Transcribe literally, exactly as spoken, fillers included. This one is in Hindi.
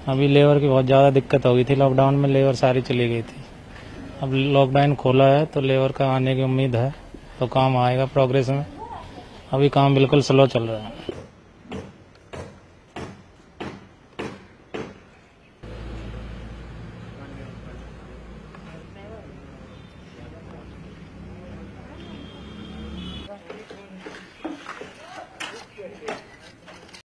अभी लेबर की बहुत ज़्यादा दिक्कत हो गई थी, लॉकडाउन में लेबर सारी चली गई थी। अब लॉकडाउन खोला है तो लेबर का आने की उम्मीद है, तो काम आएगा प्रोग्रेस में। अभी काम बिल्कुल स्लो चल रहा है।